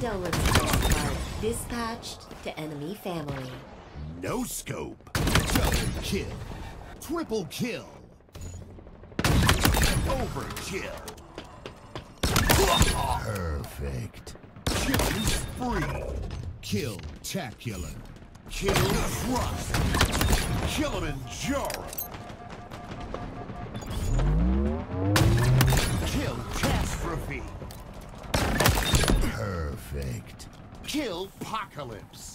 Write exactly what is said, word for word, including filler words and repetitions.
Condolence postcard dispatched to enemy family. No scope. Double kill. Triple kill. Overkill. Perfect. Killing spree. Kill-tacular. Kill trust. Kilimanjaro. Kill catastrophe. Perfect. Kill apocalypse.